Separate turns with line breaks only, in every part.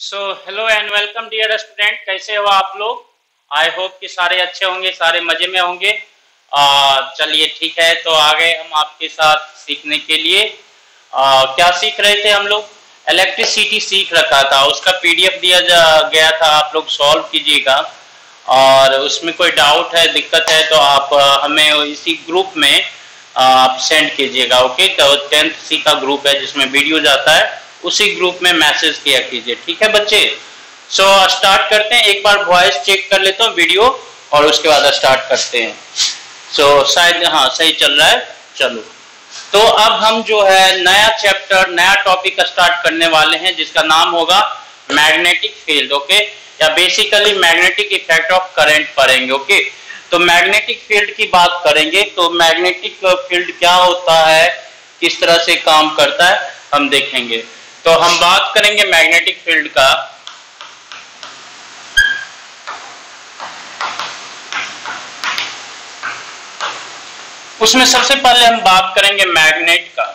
So hello and welcome dear student, कैसे हो आप लोग। आई होप कि सारे अच्छे होंगे, सारे मजे में होंगे। चलिए ठीक है, तो आ गए हम आपके साथ सीखने के लिए। क्या सीख रहे थे हम लोग? इलेक्ट्रिसिटी सीख रखा था, उसका पीडीएफ दिया गया था, आप लोग सॉल्व कीजिएगा। और उसमें कोई डाउट है, दिक्कत है तो आप हमें इसी ग्रुप में आप सेंड कीजिएगा। ओके, तो 10th सी का ग्रुप है जिसमें वीडियो जाता है, उसी ग्रुप में मैसेज किया कीजिए, ठीक है बच्चे। सो स्टार्ट करते हैं। एक बार वॉइस चेक कर लेता हूँ वीडियो और उसके बाद स्टार्ट करते हैं। शायद हाँ सही चल रहा है। चलो, तो अब हम जो है नया चैप्टर, नया टॉपिक स्टार्ट करने वाले हैं जिसका नाम होगा मैग्नेटिक फील्ड। ओके, या basically magnetic effect of current पढ़ेंगे। ओके, तो मैग्नेटिक फील्ड की बात करेंगे। तो मैग्नेटिक फील्ड क्या होता है, किस तरह से काम करता है, हम देखेंगे। तो हम बात करेंगे मैग्नेटिक फील्ड का। उसमें सबसे पहले हम बात करेंगे मैग्नेट का।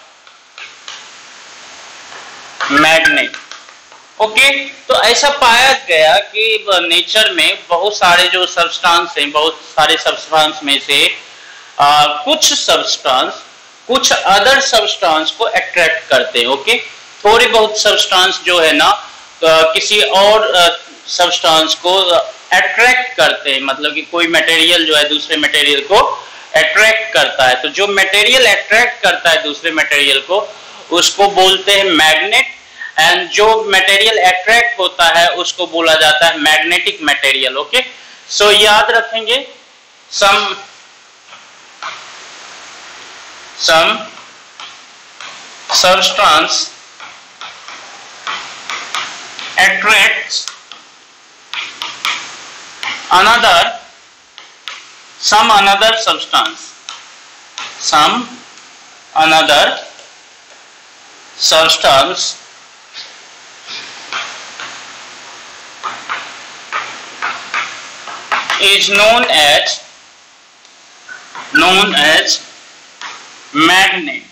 मैग्नेट, ओके, तो ऐसा पाया गया कि नेचर में बहुत सारे जो सब्सटेंस हैं, बहुत सारे सब्सटेंस में से कुछ सब्सटेंस कुछ अदर सब्सटेंस को अट्रैक्ट करते हैं। ओके, थोड़ी बहुत सब्सटेंस जो है ना किसी और सब्सटेंस को अट्रैक्ट करते हैं, मतलब कि कोई मटेरियल जो है दूसरे मटेरियल को अट्रैक्ट करता है। तो जो मटेरियल अट्रैक्ट करता है दूसरे मटेरियल को, उसको बोलते हैं मैग्नेट। एंड जो मटेरियल अट्रैक्ट होता है उसको बोला जाता है मैग्नेटिक मटेरियल। ओके, सो याद रखेंगे, some substance attracts some another substance is known as magnet.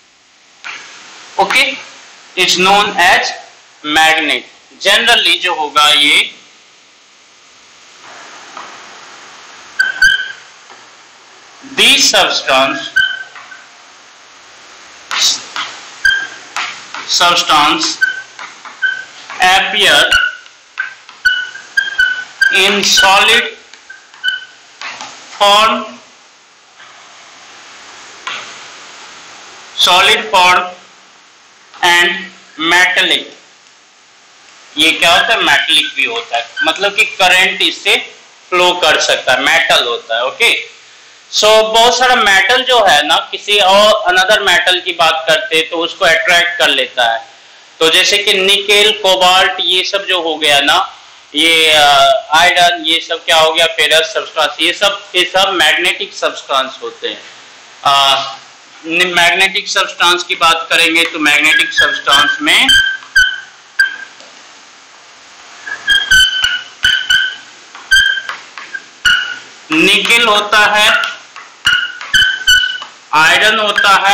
Okay, is known as magnet. Generally जो होगा ये these substance appear in solid form and metallic. ये क्या होता है? मेटेलिक भी होता है, मतलब कि करंट इससे फ्लो कर सकता है, मेटल होता है। ओके, सो बहुत सारा मेटल जो है ना, किसी और अनदर मेटल की बात करते हैं तो उसको अट्रैक्ट कर लेता है। तो जैसे कि निकेल, कोबाल्ट, ये सब जो हो गया ना, ये आयरन, ये सब क्या हो गया, फेरस सब्सटेंस, ये सब मैग्नेटिक सब्सटेंस होते हैं। मैग्नेटिक सब्सटेंस की बात करेंगे तो मैग्नेटिक सब्सटेंस में निकेल होता है, आयरन होता है,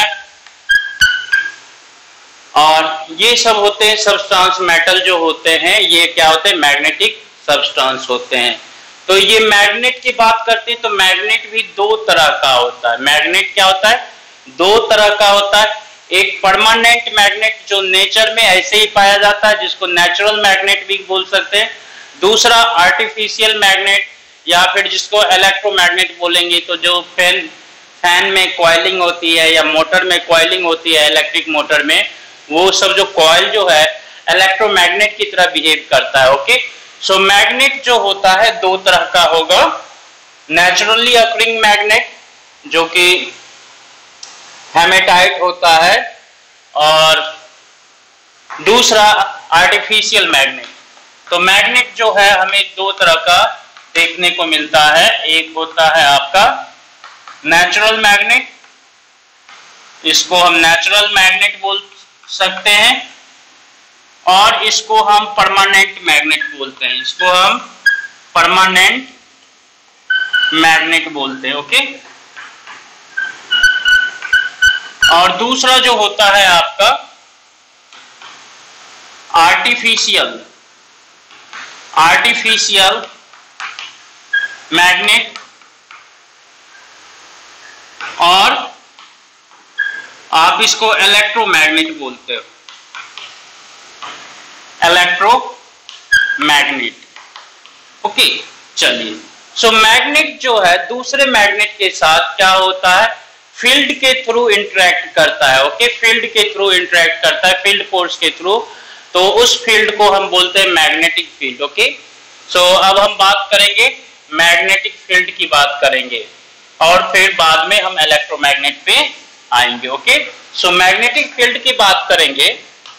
और ये सब होते हैं सब्सटेंस। मेटल जो होते हैं ये क्या होते हैं? मैग्नेटिक सब्सटेंस होते हैं। तो ये मैग्नेट की बात करते हैं तो मैग्नेट भी दो तरह का होता है। मैग्नेट क्या होता है? दो तरह का होता है। एक परमानेंट मैग्नेट जो नेचर में ऐसे ही पाया जाता है, जिसको नेचुरल मैग्नेट भी बोल सकते हैं। दूसरा आर्टिफिशियल मैग्नेट, या फिर जिसको इलेक्ट्रोमैग्नेट बोलेंगे। तो जो फैन में कॉइलिंग होती है या मोटर में कॉइलिंग होती है, इलेक्ट्रिक मोटर में, वो सब जो कॉइल जो है इलेक्ट्रोमैग्नेट की तरह बिहेव करता है। ओके, सो मैग्नेट जो होता है दो तरह का होगा। नेचुरली अकरिंग मैग्नेट जो कि हेमेटाइट होता है, और दूसरा आर्टिफिशियल मैग्नेट। तो मैग्नेट जो है हमें दो तरह का देखने को मिलता है। एक होता है आपका नेचुरल मैग्नेट, इसको हम नेचुरल मैग्नेट बोल सकते हैं, और इसको हम परमानेंट मैग्नेट बोलते हैं। इसको हम परमानेंट मैग्नेट बोलते हैं। ओके, और दूसरा जो होता है आपका आर्टिफिशियल आर्टिफिशियल मैग्नेट और आप इसको इलेक्ट्रोमैग्नेट बोलते हो, इलेक्ट्रोमैग्नेट। ओके, चलिए। सो मैग्नेट जो है दूसरे मैग्नेट के साथ क्या होता है, फील्ड के थ्रू इंटरेक्ट करता है। ओके, फील्ड के थ्रू इंटरेक्ट करता है, फील्ड फोर्स के थ्रू, तो उस फील्ड को हम बोलते हैं मैग्नेटिक फील्ड। ओके, सो अब हम बात करेंगे मैग्नेटिक फील्ड की बात करेंगे और फिर बाद में हम इलेक्ट्रोमैग्नेट पे आएंगे। ओके, सो मैग्नेटिक फील्ड की बात करेंगे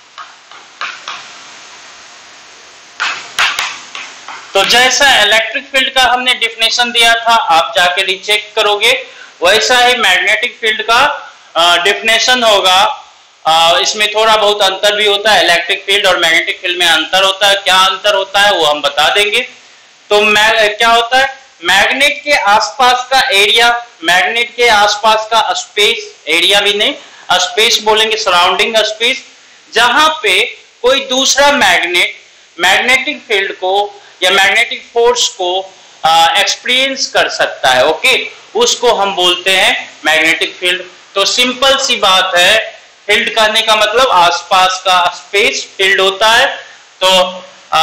तो जैसा इलेक्ट्रिक फील्ड का हमने डिफिनेशन दिया था, आप जाके रीचेक करोगे, वैसा ही मैग्नेटिक फील्ड का डिफिनेशन होगा। इसमें थोड़ा बहुत अंतर भी होता है, इलेक्ट्रिक फील्ड और मैग्नेटिक फील्ड में अंतर होता है। क्या अंतर होता है वो हम बता देंगे। तो क्या होता है, मैग्नेट के आसपास का एरिया, मैग्नेट के आसपास का स्पेस, एरिया भी नहीं, स्पेस बोलेंगे, सराउंडिंग स्पेस, जहां पे कोई दूसरा मैग्नेट मैग्नेटिक फील्ड को या मैग्नेटिक फोर्स को एक्सपीरियंस कर सकता है। ओके, उसको हम बोलते हैं मैग्नेटिक फील्ड। तो सिंपल सी बात है, फील्ड कहने का मतलब आसपास का स्पेस फील्ड होता है। तो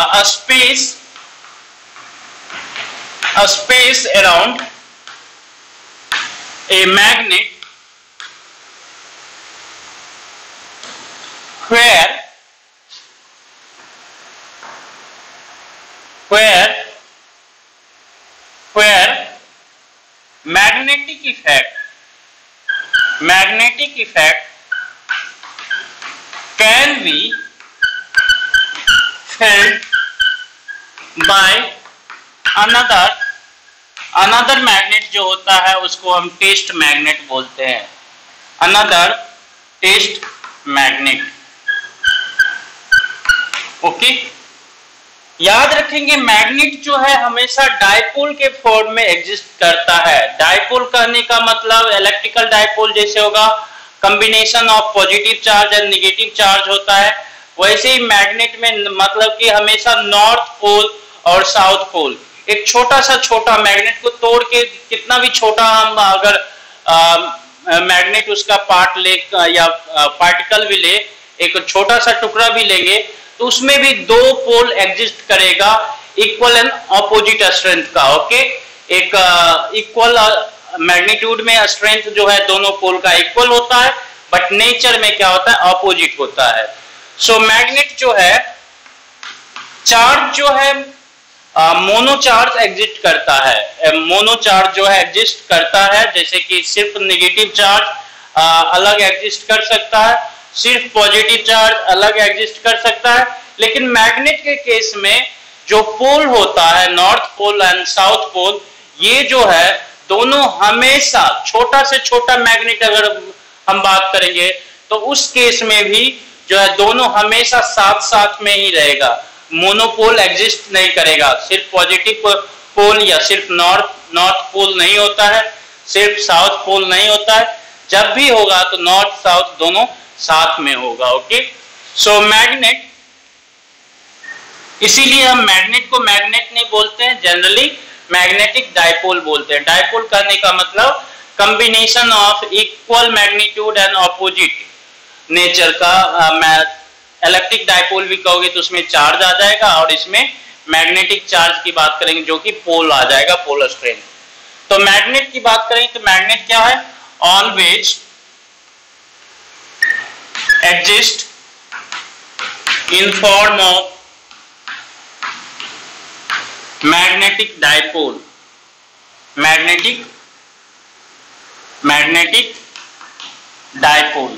space around a magnet where magnetic effect can be felt by another magnet जो होता है उसको हम टेस्ट मैग्नेट बोलते हैं, अनदर टेस्ट मैग्नेट। ओके, याद रखेंगे मैग्नेट जो है हमेशा डायपोल के फॉर्म में एग्जिस्ट करता है। डायपोल कहने का मतलब इलेक्ट्रिकल डायपोल जैसे होगा, combination of positive charge and negative charge होता है, वैसे ही मैग्नेट में मतलब कि हमेशा नॉर्थ पोल और साउथ पोल, एक छोटा मैग्नेट को तोड़ के कितना भी छोटा हम अगर मैग्नेट उसका पार्ट ले या पार्टिकल भी ले, एक छोटा सा टुकड़ा भी लेंगे तो उसमें भी दो पोल एग्जिस्ट करेगा इक्वल एंड ऑपोजिट स्ट्रेंथ का। ओके, एक इक्वल मैग्नीट्यूड में स्ट्रेंथ जो है दोनों पोल का इक्वल होता है, बट नेचर में क्या होता है, ऑपोजिट होता है। सो मैग्नेट जो है, चार्ज जो है मोनो चार्ज एग्जिस्ट करता है, मोनो चार्ज जो है एग्जिस्ट करता है, जैसे कि सिर्फ नेगेटिव चार्ज अलग एग्जिस्ट कर सकता है, सिर्फ पॉजिटिव चार्ज अलग एग्जिस्ट कर सकता है। लेकिन मैग्नेट के केस में जो पोल होता है, north pole and south pole, ये जो है दोनों हमेशा, छोटा से छोटा मैग्नेट अगर हम बात करेंगे तो उस केस में भी जो है दोनों हमेशा साथ साथ में ही रहेगा, मोनोपोल एग्जिस्ट नहीं करेगा। सिर्फ पॉजिटिव पोल या सिर्फ नॉर्थ पोल नहीं होता है, सिर्फ साउथ पोल नहीं होता है, जब भी होगा तो नॉर्थ साउथ दोनों साथ में होगा। ओके, सो मैग्नेट, इसीलिए हम मैग्नेट को मैग्नेट नहीं बोलते हैं, जनरली मैग्नेटिक डायपोल बोलते हैं। डायपोल करने का मतलब combination of equal magnitude and opposite nature का। इलेक्ट्रिक डायपोल भी कहोगे तो उसमें चार्ज आ जाएगा, और इसमें मैग्नेटिक चार्ज की बात करेंगे जो कि पोल आ जाएगा, पोलर स्ट्रेंथ। तो मैग्नेट की बात करें तो मैग्नेट क्या है, always exist in form of magnetic dipole, magnetic dipole।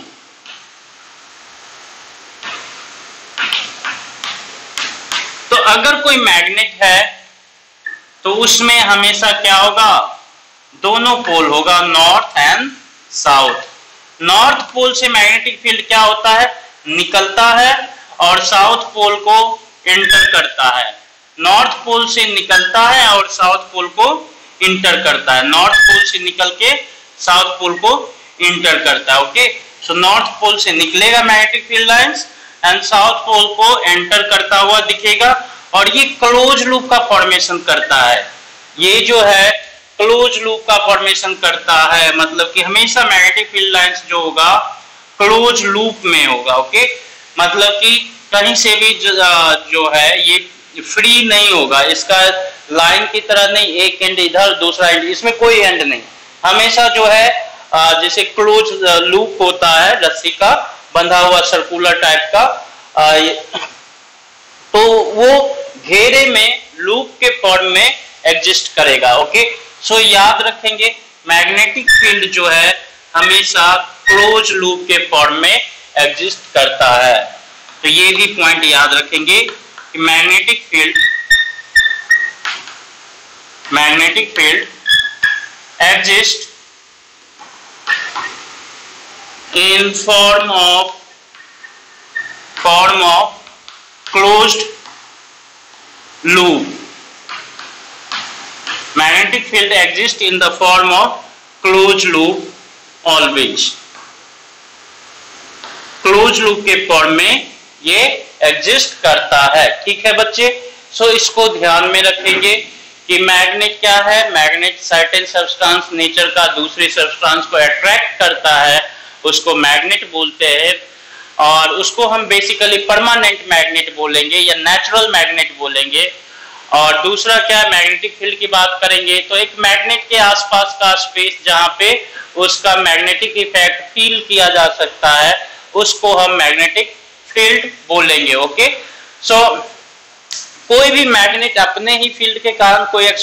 तो अगर कोई मैग्नेट है तो उसमें हमेशा क्या होगा, दोनों पोल होगा, north and south. North pole से मैग्नेटिक फील्ड क्या होता है, निकलता है और साउथ पोल को एंटर करता है। नॉर्थ पोल से निकलता है और साउथ पोल को इंटर करता है, नॉर्थ पोल से निकल के साउथ पोल को इंटर करता है। ओके, सो नॉर्थ पोल से निकलेगा magnetic field lines and south pole को एंटर करता हुआ दिखेगा, और ये क्लोज लूप का फॉर्मेशन करता है। ये जो है क्लोज लूप का फॉर्मेशन करता है, मतलब कि हमेशा मैग्नेटिक फील्ड लाइंस जो होगा क्लोज लूप में होगा। ओके, मतलब कि कहीं से भी जो है ये फ्री नहीं होगा, इसका लाइन की तरह नहीं, एक एंड इधर दूसरा एंड, इसमें कोई एंड नहीं, हमेशा जो है जैसे क्लोज लूप होता है रस्सी का बंधा हुआ सर्कुलर टाइप का, तो वो घेरे में लूप के फॉर्म में एग्जिस्ट करेगा। ओके, सो याद रखेंगे मैग्नेटिक फील्ड जो है हमेशा क्लोज लूप के फॉर्म में एग्जिस्ट करता है। तो ये भी पॉइंट याद रखेंगे कि magnetic field exist in form of closed loop. Magnetic field exists in the form of closed loop always. Closed loop के फॉर्म में ये एग्जिस्ट करता है। ठीक है बच्चे, सो इसको ध्यान में रखेंगे कि मैग्नेट क्या है, मैग्नेट सर्टेन सब्सटेंस नेचर का दूसरे सब्सटेंस को अट्रैक्ट करता है, उसको मैग्नेट बोलते हैं, और उसको हम बेसिकली परमानेंट मैग्नेट बोलेंगे या नेचुरल मैग्नेट बोलेंगे। और दूसरा क्या, मैग्नेटिक फील्ड की बात करेंगे तो एक मैग्नेट के आसपास का स्पेस जहां पे उसका मैग्नेटिक इफेक्ट फील किया जा सकता है उसको हम मैग्नेटिक फील्ड बोलेंगे। ओके, सो कोई भी मैग्नेट अपने ही फील्ड के कारण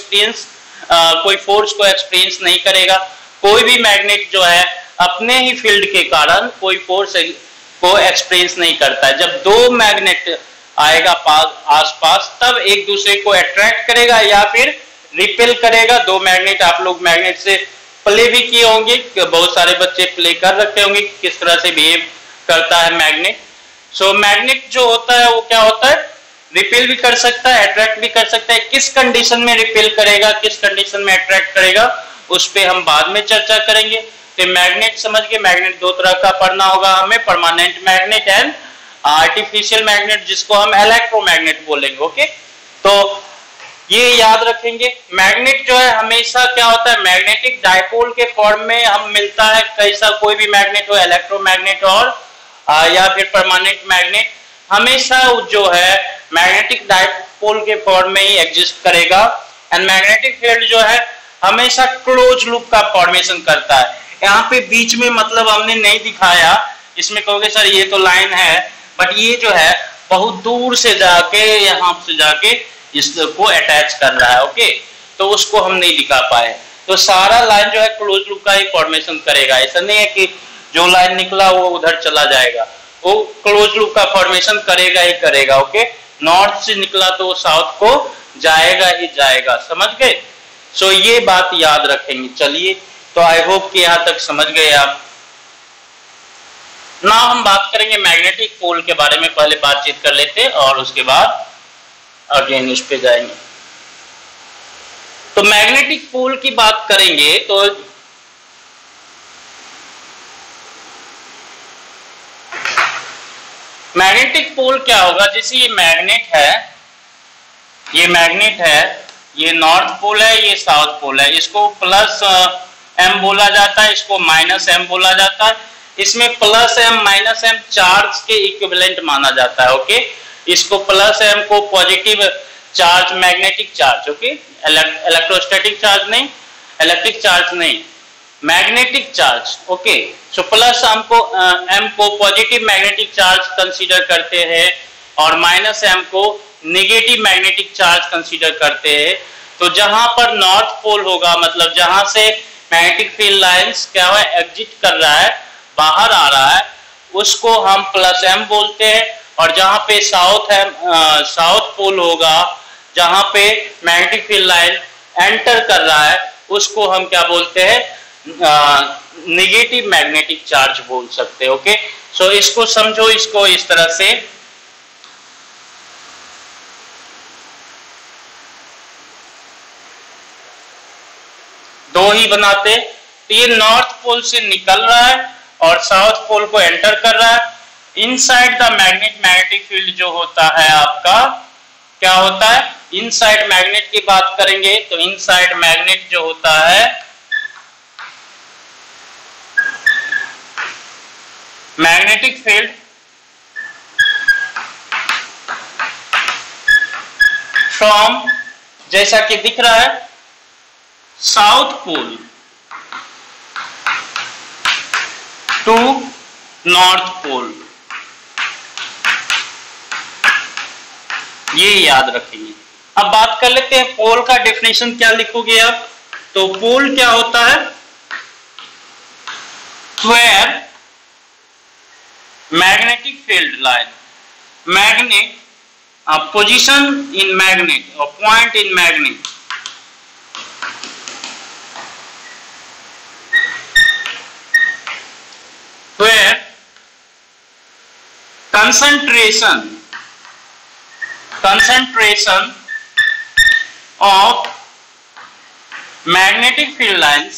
कोई फोर्स को एक्सपीरियंस नहीं करेगा, कोई भी मैग्नेट जो है अपने ही फील्ड के कारण कोई फोर्स को एक्सपीरियंस नहीं करता है। जब दो मैग्नेट आएगा आसपास तब एक दूसरे को अट्रैक्ट करेगा या फिर रिपेल करेगा। दो मैग्नेट, आप लोग मैग्नेट से प्ले भी किए होंगे, बहुत सारे बच्चे प्ले कर रखे होंगे किस तरह से बिहेव करता है मैग्नेट। सो मैग्नेट जो होता है वो क्या होता है, रिपेल भी कर सकता है, अट्रैक्ट भी कर सकता है। किस कंडीशन में रिपेल करेगा, किस कंडीशन में अट्रैक्ट करेगा, उस पर हम बाद में चर्चा करेंगे। तो मैग्नेट समझ के, मैग्नेट दो तरह का पढ़ना होगा हमें, permanent magnet and artificial magnet, जिसको हम इलेक्ट्रोमैग्नेट बोलेंगे। ओके, तो ये याद रखेंगे। मैग्नेट जो है हमेशा क्या होता है, मैग्नेटिक डायपोल के फॉर्म में हम मिलता है, कैसा कोई भी मैग्नेट हो, इलेक्ट्रोमैग्नेट और या फिर परमानेंट मैग्नेट, हमेशा जो है मैग्नेटिक डायपोल के फॉर्म में ही एग्जिस्ट करेगा। एंड मैग्नेटिक फील्ड जो है हमेशा क्लोज लूप का फॉर्मेशन करता है। यहाँ पे बीच में मतलब हमने नहीं दिखाया, इसमें कहोगे सर ये तो लाइन है, बट ये जो है बहुत दूर से जाके यहाँ से जाके इसको अटैच कर रहा है। ओके, तो उसको हम नहीं दिखा पाए। तो सारा लाइन जो है क्लोज लूप का ही फॉर्मेशन करेगा, ऐसा नहीं है कि जो लाइन निकला वो उधर चला जाएगा, वो क्लोज लूप का फॉर्मेशन करेगा ही करेगा। ओके, नॉर्थ से निकला तो वो साउथ को जाएगा ही जाएगा, समझ गए। सो ये बात याद रखेंगे। चलिए, तो आई होप कि यहां तक समझ गए आप। ना हम बात करेंगे मैग्नेटिक पोल के बारे में, पहले बातचीत कर लेते और उसके बाद अगेन इस पे जाएंगे। तो मैग्नेटिक पोल की बात करेंगे तो मैग्नेटिक पोल क्या होगा, जैसे ये मैग्नेट है, ये नॉर्थ पोल है, ये साउथ पोल है, इसको प्लस एम बोला जाता है, इसको माइनस एम बोला जाता है। इसमें plus M minus M charge के इक्विवेलेंट माना जाता है। ओके, इसको प्लस एम को positive charge, magnetic charge, okay, electrostatic charge नहीं, इलेक्ट्रिक चार्ज नहीं, magnetic charge. Okay, so plus M को पॉजिटिव मैग्नेटिक चार्ज कंसीडर करते हैं और माइनस एम को नेगेटिव मैग्नेटिक चार्ज कंसीडर करते हैं। तो जहां पर नॉर्थ पोल होगा, मतलब जहां से मैग्नेटिक फील्ड लाइंस क्या है, एग्जिट कर रहा है, बाहर आ रहा है, उसको हम प्लस एम बोलते हैं। और जहां पे साउथ पोल होगा, जहां पे मैग्नेटिक फील्ड लाइन एंटर कर रहा है, उसको हम क्या बोलते हैं, नेगेटिव मैग्नेटिक चार्ज बोल सकते हैं। ओके, सो इसको समझो, इसको इस तरह से दो ही बनाते। तो ये नॉर्थ पोल से निकल रहा है और साउथ पोल को एंटर कर रहा है। Inside the magnet, magnetic field जो होता है आपका क्या होता है, इनसाइड मैग्नेट की बात करेंगे तो इनसाइड मैग्नेट जो होता है मैग्नेटिक फील्ड फ्रॉम, जैसा कि दिख रहा है, south pole to north pole, ये याद रखेंगे। अब बात कर लेते हैं पोल का डेफिनेशन क्या लिखोगे आप, तो पोल क्या होता है, where magnetic field line, magnet, a position in magnet, a point in magnet, where concentration of magnetic field lines,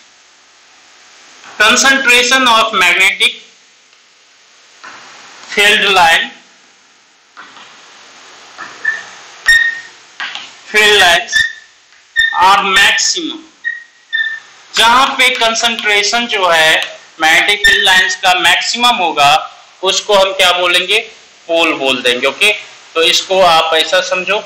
concentration of magnetic field lines are maximum, जहां पे कंसंट्रेशन जो है मैग्नेटिक फील्ड लाइंस का maximum होगा उसको हम क्या बोलेंगे, पोल बोल देंगे। ओके, तो इसको आप ऐसा समझो,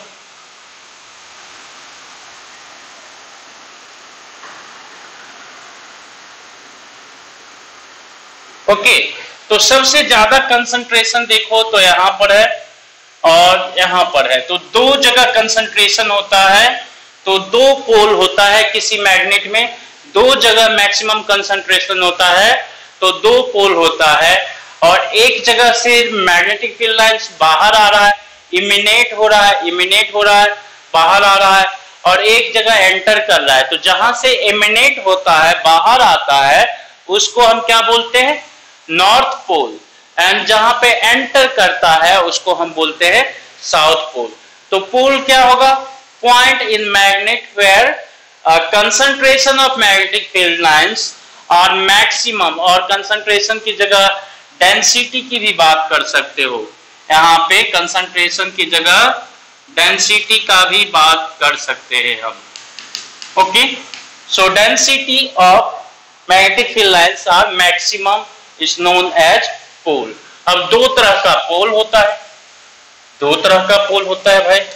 ओके। तो सबसे ज्यादा कंसंट्रेशन देखो तो यहां पर है और यहां पर है, तो दो जगह कंसंट्रेशन होता है, तो दो पोल होता है किसी मैग्नेट में, दो जगह मैक्सिमम कंसंट्रेशन होता है तो दो पोल होता है, और एक जगह से मैग्नेटिक फील्ड लाइंस बाहर आ रहा है, इमिनेट हो रहा है, बाहर आ रहा है, और एक जगह एंटर कर रहा है, तो जहां से इमिनेट होता है, बाहर आता है, उसको हम क्या बोलते हैं, नॉर्थ पोल, एंड जहां पे एंटर करता है उसको हम बोलते हैं साउथ पोल। तो पोल क्या होगा, point in magnet where concentration of magnetic field lines are maximum, और कंसंट्रेशन की जगह डेंसिटी की भी बात कर सकते हो, यहाँ पे कंसंट्रेशन की जगह डेंसिटी का भी बात कर सकते हैं हम। Okay, so density of magnetic field lines are maximum is known as pole। अब दो तरह का पोल होता है, दो तरह का पोल होता है भाई,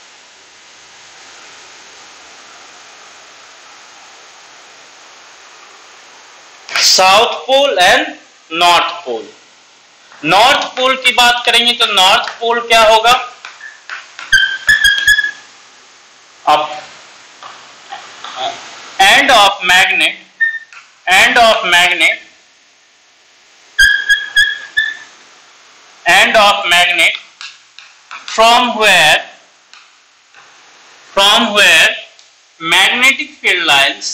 south pole and north pole. North pole की बात करेंगे तो नॉर्थ पोल क्या होगा, अब end of magnet from where magnetic field lines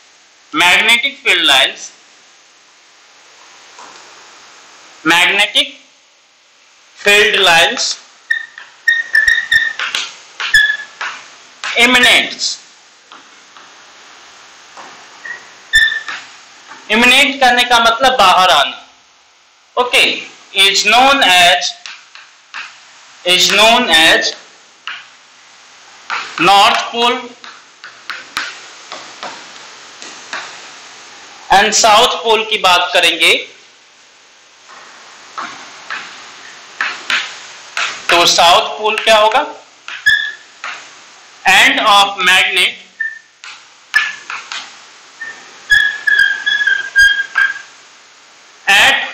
emanate करने का मतलब बाहर आना। Okay, is known as north pole and south pole की बात करेंगे तो साउथ पोल क्या होगा, end of magnet at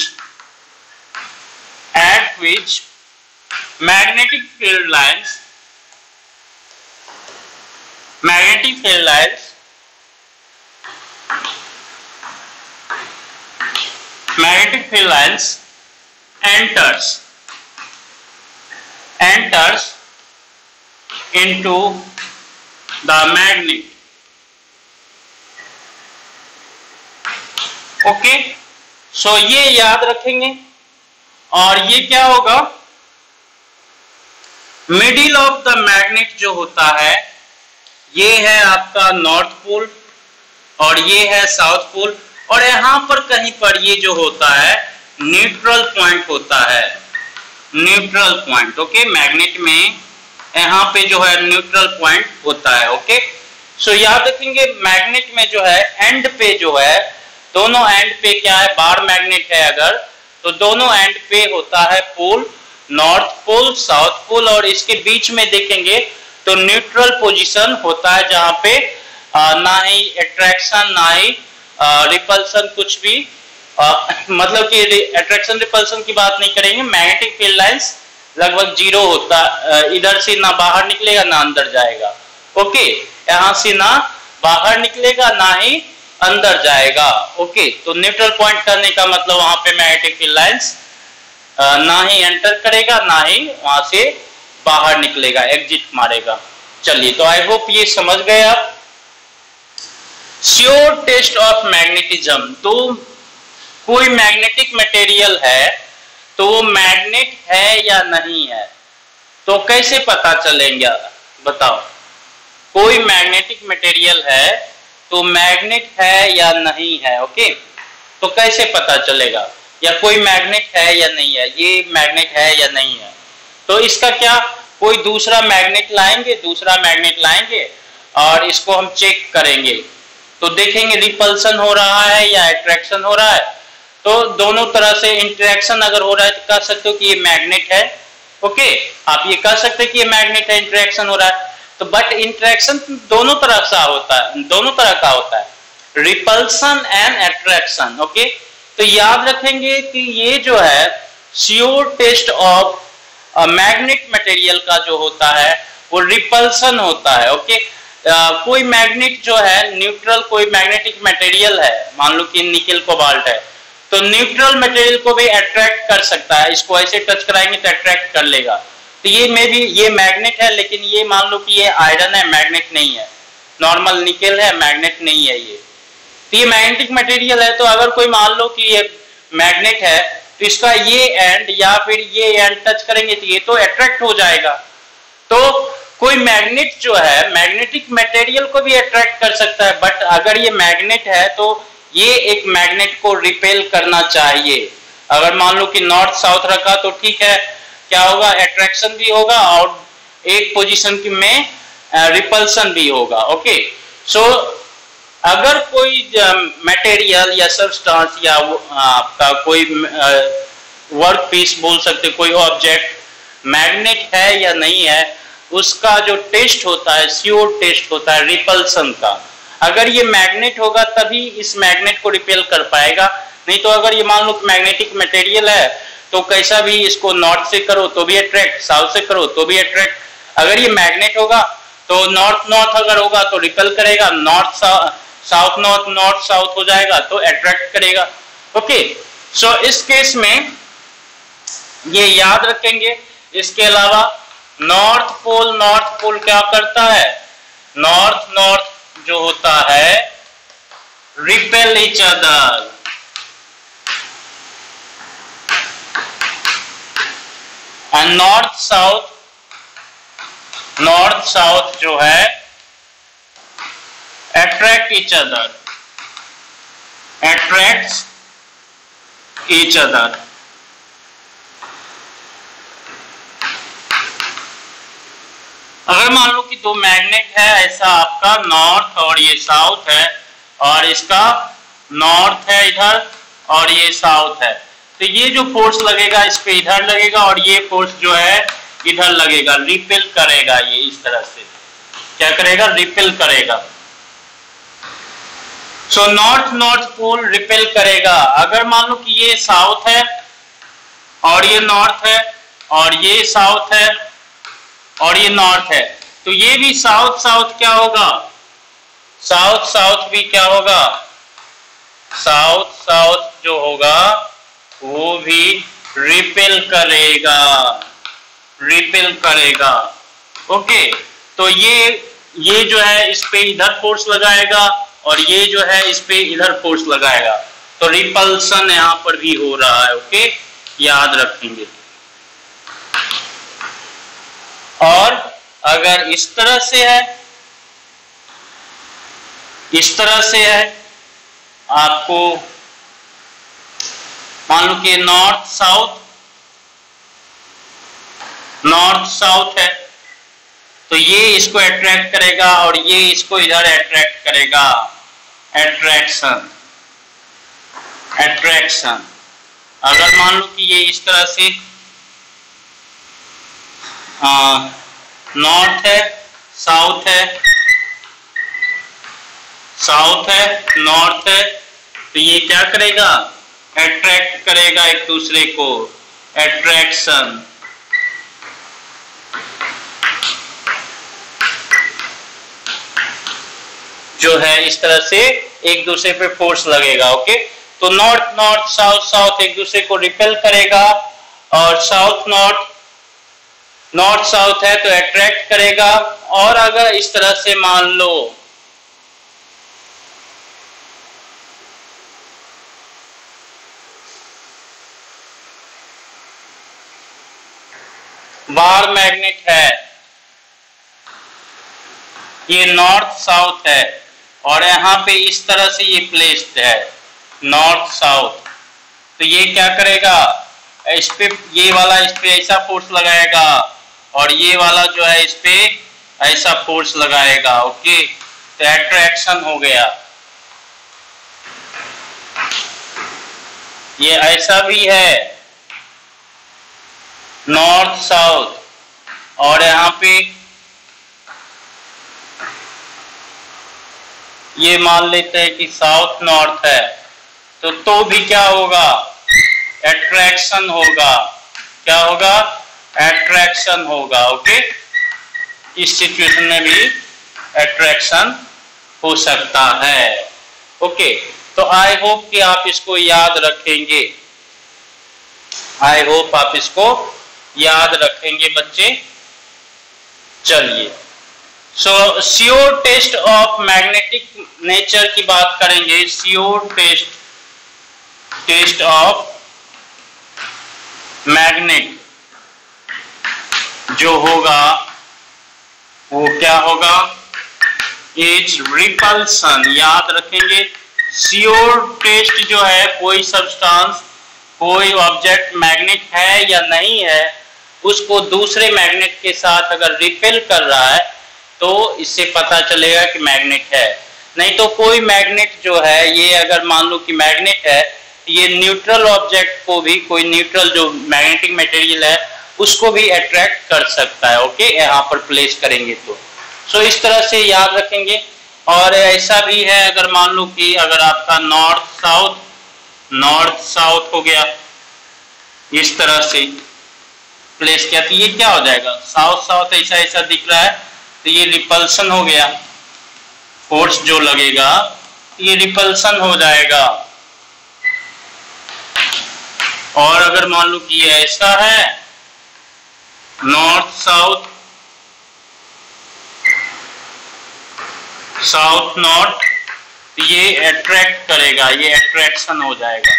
which magnetic field lines enters into the magnet। Okay, so ये याद रखेंगे। और ये क्या होगा, मिडिल ऑफ द मैग्नेट जो होता है ये है आपका नॉर्थ पोल और ये है साउथ पोल, और यहां पर कहीं पर ये जो होता है न्यूट्रल पॉइंट होता है, न्यूट्रल पॉइंट। ओके, मैग्नेट में यहाँ पे जो है न्यूट्रल पॉइंट होता है। ओके, सो याद रखेंगे मैग्नेट में जो है एंड पे जो है, दोनों एंड पे क्या है, बार मैग्नेट है अगर, तो दोनों एंड पे होता है पोल, नॉर्थ पोल, साउथ पोल, और इसके बीच में देखेंगे तो न्यूट्रल पोजीशन होता है जहां पे ना ही अट्रैक्शन ना ही रिपल्सन कुछ भी, मतलब कि अट्रैक्शन रिपल्सन की बात नहीं करेंगे, मैग्नेटिक फील्ड लाइंस लगभग जीरो होता, इधर से ना बाहर निकलेगा ना अंदर जाएगा। ओके, यहां से ना बाहर निकलेगा ना ही अंदर जाएगा। ओके, तो न्यूट्रल पॉइंट करने का मतलब वहां पे मैग्नेटिक फील्ड लाइंस ना ही एंटर करेगा ना ही वहां से बाहर निकलेगा, एग्जिट मारेगा। चलिए, तो आई होप ये समझ गए आप। श्योर टेस्ट ऑफ मैग्नेटिज्म, तो कोई मैग्नेटिक मटेरियल है तो वो मैग्नेट है या नहीं है, तो कैसे पता चलेगा बताओ। कोई मैग्नेटिक मटेरियल है तो मैग्नेट है या नहीं है। ओके, तो कैसे पता चलेगा, या कोई मैग्नेट है या नहीं है, ये मैग्नेट है या नहीं है। तो इसका क्या, कोई दूसरा मैग्नेट लाएंगे और इसको हम चेक करेंगे, तो देखेंगे रिपल्सन हो रहा है या अट्रैक्शन हो रहा है। तो दोनों तरह से इंटरेक्शन अगर हो रहा है तो कह सकते हो कि ये मैग्नेट है। ओके, आप ये कह सकते हैं कि ये मैग्नेट है, इंटरेक्शन हो रहा है। तो बट इंटरेक्शन दोनों तरह का होता है, रिपल्सन एंड अट्रैक्शन। ओके, तो याद रखेंगे कि ये जो है sure test of magnet material का जो होता है वो रिपल्सन होता है। ओके, कोई मैग्नेट जो है न्यूट्रल, कोई मैग्नेटिक मटेरियल है, मान लो कि निकेल कोबाल्ट है, तो न्यूट्रल मटेरियल को भी अट्रैक्ट कर सकता है, इसको ऐसे टच कराएंगे तो अट्रैक्ट कर लेगा। तो ये में भी ये मैग्नेट है, लेकिन ये मान लो कि ये आयरन है, मैग्नेट नहीं है, नॉर्मल निकेल है, मैग्नेट नहीं है ये। तो ये मैग्नेटिक मटेरियल है, तो अगर कोई मान लो कि ये मैग्नेट है तो इसका ये एंड या फिर ये एंड टच करेंगे तो ये तो अट्रैक्ट हो जाएगा। तो कोई मैग्नेट जो है मैग्नेटिक मटेरियल को भी अट्रैक्ट कर सकता है, बट अगर ये मैग्नेट है तो ये एक मैग्नेट को रिपेल करना चाहिए। अगर मान लो कि नॉर्थ साउथ रखा तो ठीक है, क्या होगा, अट्रैक्शन भी होगा और एक पोजीशन में रिपल्सन भी होगा। ओके, सो अगर कोई मटेरियल या सबस्टेंस या आपका कोई वर्क पीस बोल सकते, कोई ऑब्जेक्ट मैग्नेट है या नहीं है, उसका जो टेस्ट होता है श्योर टेस्ट होता है रिपल्सन का। अगर ये मैग्नेट होगा तभी इस मैग्नेट को रिपेल कर पाएगा, नहीं तो अगर ये मान लो मैग्नेटिक मटेरियल है तो कैसा भी इसको नॉर्थ से करो तो भी अट्रैक्ट, साउथ से करो तो भी अट्रैक्ट। अगर ये मैग्नेट होगा तो नॉर्थ अगर होगा तो रिपेल करेगा, नॉर्थ साउथ हो जाएगा तो अट्रैक्ट करेगा। ओके, सो इस केस में ये याद रखेंगे। इसके अलावा नॉर्थ पोल क्या करता है, नॉर्थ जो होता है repel each other, and north south जो है अट्रैक्ट्स ईच अदर। अगर मान लो कि दो मैग्नेट है ऐसा, आपका नॉर्थ और ये साउथ है, और इसका नॉर्थ है इधर और ये साउथ है, तो ये जो फोर्स लगेगा इस पे इधर लगेगा और ये फोर्स जो है इधर लगेगा, रिपेल करेगा। ये इस तरह से क्या करेगा, रिपेल करेगा। सो नॉर्थ पोल रिपेल करेगा। अगर मान लो कि ये साउथ है और ये नॉर्थ है और ये साउथ है और ये नॉर्थ है, तो ये भी साउथ क्या होगा, साउथ भी क्या होगा, साउथ जो होगा वो भी रिपेल करेगा। ओके, तो ये जो है इस पे इधर फोर्स लगाएगा और ये जो है इस पे इधर फोर्स लगाएगा, तो रिपल्सन यहां पर भी हो रहा है। ओके, याद रखेंगे। और अगर इस तरह से है आपको मान लो कि नॉर्थ साउथ है, तो ये इसको अट्रैक्ट करेगा और ये इसको इधर अट्रैक्ट करेगा। Attraction, attraction. अगर मान लो कि ये इस तरह से नॉर्थ है, साउथ है, साउथ है, नॉर्थ है, तो ये क्या करेगा? अट्रैक्ट करेगा एक दूसरे को। अट्रैक्शन। जो है इस तरह से एक दूसरे पे फोर्स लगेगा। ओके, तो नॉर्थ नॉर्थ, साउथ साउथ एक दूसरे को रिपेल करेगा, और साउथ नॉर्थ, नॉर्थ साउथ है तो अट्रैक्ट करेगा। और अगर इस तरह से मान लो बार मैग्नेट है, ये नॉर्थ साउथ है, और यहां पे इस तरह से ये प्लेस्ड है नॉर्थ साउथ, तो ये क्या करेगा? इस पे, ये वाला इस पे ऐसा फोर्स लगाएगा, और ये वाला जो है इस पे ऐसा फोर्स लगाएगा। ओके, तो अट्रैक्शन हो गया। ये ऐसा भी है नॉर्थ साउथ, और यहां पे ये मान लेते हैं कि साउथ नॉर्थ है, तो भी क्या होगा? अट्रैक्शन होगा। क्या होगा? अट्रैक्शन होगा। ओके, इस सिचुएशन में भी अट्रैक्शन हो सकता है। ओके, तो आई होप कि आप इसको याद रखेंगे। आई होप आप इसको याद रखेंगे बच्चे। चलिए, so sure test of magnetic nature की बात करेंगे। Sure test, test of magnet जो होगा वो क्या होगा? Is repulsion. याद रखेंगे, सीओ टेस्ट जो है, कोई सब्सटेंस, कोई ऑब्जेक्ट मैग्नेट है या नहीं है, उसको दूसरे मैग्नेट के साथ अगर रिपेल कर रहा है तो इससे पता चलेगा कि मैग्नेट है। नहीं तो कोई मैग्नेट जो है, ये अगर मान लो कि मैग्नेट है, ये न्यूट्रल ऑब्जेक्ट को भी, कोई न्यूट्रल जो मैग्नेटिक मटेरियल है उसको भी अट्रैक्ट कर सकता है। ओके, यहाँ पर प्लेस करेंगे तो सो इस तरह से याद रखेंगे। और ऐसा भी है, अगर मान लो कि अगर आपका नॉर्थ साउथ, नॉर्थ साउथ हो गया, इस तरह से प्लेस किया, तो ये क्या हो जाएगा? साउथ साउथ ऐसा ऐसा दिख रहा है, तो ये रिपल्सन हो गया। फोर्स जो लगेगा ये रिपल्सन हो जाएगा। और अगर मान लो कि ये ऐसा है, नॉर्थ साउथ, साउथ नॉर्थ, तो ये अट्रैक्ट करेगा, ये अट्रैक्शन हो जाएगा।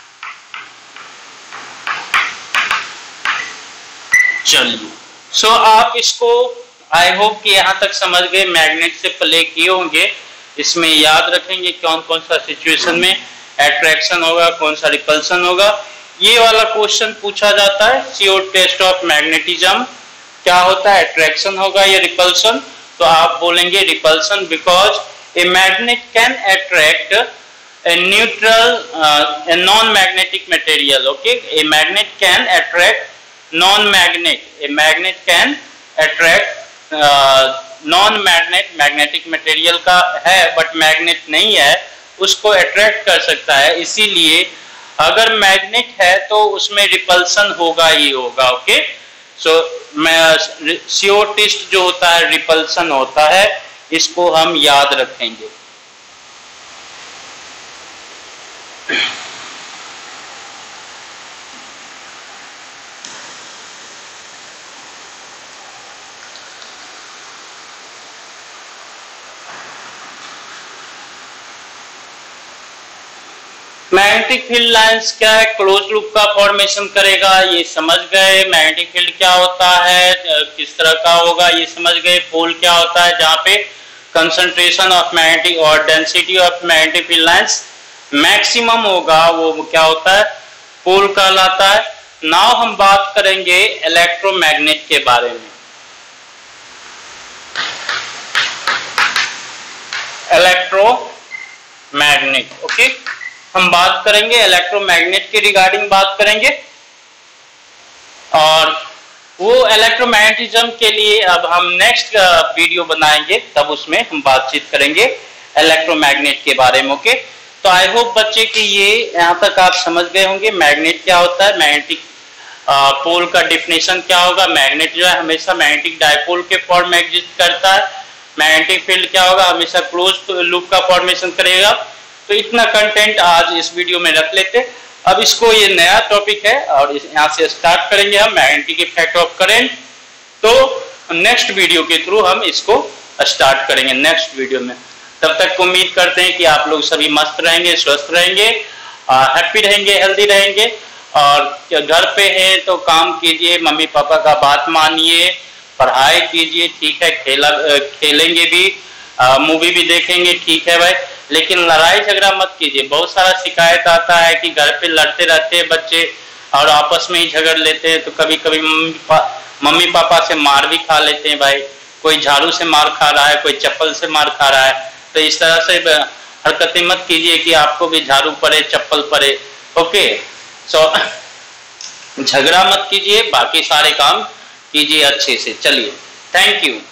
चलिए, सो आप इसको आई होप कि यहां तक समझ गए, मैग्नेट से प्ले किए होंगे। इसमें याद रखेंगे कौन कौन सा सिचुएशन में अट्रैक्शन होगा, कौन सा रिपल्सन होगा। ये वाला क्वेश्चन पूछा जाता है, सीओ टेस्ट ऑफ मैग्नेटिज्म, क्या होता है? अट्रैक्शन होगा या रिपल्सन? तो आप बोलेंगे repulsion, because a magnet can attract a neutral a non-magnetic material. Okay, a magnet can attract non-magnet. A magnet can attract non-magnet, magnetic material का है but magnet नहीं है, उसको अट्रैक्ट कर सकता है। इसीलिए अगर मैग्नेट है तो उसमें रिपल्सन होगा ही होगा। ओके, सो सीओ टेस्ट जो होता है रिपल्सन होता है, इसको हम याद रखेंगे। मैग्नेटिक फील्ड लाइंस क्या है? क्लोज लूप का फॉर्मेशन करेगा, ये समझ गए। मैग्नेटिक फील्ड क्या होता है, किस तरह का होगा, ये समझ गए। पोल क्या होता है, जहाँ पे कंसंट्रेशन ऑफ मैग्नेटिक और density of magnetic field lines maximum होगा, वो क्या होता है? पोल कहलाता है। नाउ हम बात करेंगे इलेक्ट्रोमैग्नेट के बारे में। इलेक्ट्रोमैग्नेट। ओके, हम बात करेंगे इलेक्ट्रोमैग्नेट के रिगार्डिंग बात करेंगे, और वो इलेक्ट्रोमैग्नेटिज्म के लिए अब हम नेक्स्ट वीडियो बनाएंगे, तब उसमें हम बातचीत करेंगे इलेक्ट्रोमैग्नेट के बारे में। ओके, तो आई होप बच्चे कि ये यहाँ तक आप समझ गए होंगे मैग्नेट क्या होता है, मैग्नेटिक पोल का डिफिनेशन क्या होगा। मैग्नेट जो है हमेशा मैग्नेटिक डायपोल के फॉर्म में एग्जिस्ट करता है। मैग्नेटिक फील्ड क्या होगा, हमेशा क्लोज लूप का फॉर्मेशन करेगा। तो इतना कंटेंट आज इस वीडियो में रख लेते। अब इसको, ये नया टॉपिक है और यहाँ से स्टार्ट करेंगे हम मैग्नेटिक इफेक्ट ऑफ करंट। तो नेक्स्ट वीडियो के थ्रू हम इसको स्टार्ट करेंगे नेक्स्ट वीडियो में। तब तक उम्मीद करते हैं कि आप लोग सभी मस्त रहेंगे, स्वस्थ रहेंगे, हैप्पी रहेंगे, हेल्दी रहेंगे। और घर पे हैं तो काम कीजिए, मम्मी पापा का बात मानिए, पढ़ाई कीजिए, ठीक है, खेलेंगे भी, मूवी भी देखेंगे, ठीक है भाई, लेकिन लड़ाई झगड़ा मत कीजिए। बहुत सारा शिकायत आता है कि घर पे लड़ते रहते हैं बच्चे और आपस में ही झगड़ लेते हैं। तो कभी कभी मम्मी पापा से मार भी खा लेते हैं भाई। कोई झाड़ू से मार खा रहा है, कोई चप्पल से मार खा रहा है। तो इस तरह से हरकतें मत कीजिए कि आपको भी झाड़ू पड़े, चप्पल पड़े। ओके, सो झगड़ा मत कीजिए, बाकी सारे काम कीजिए अच्छे से। चलिए, थैंक यू।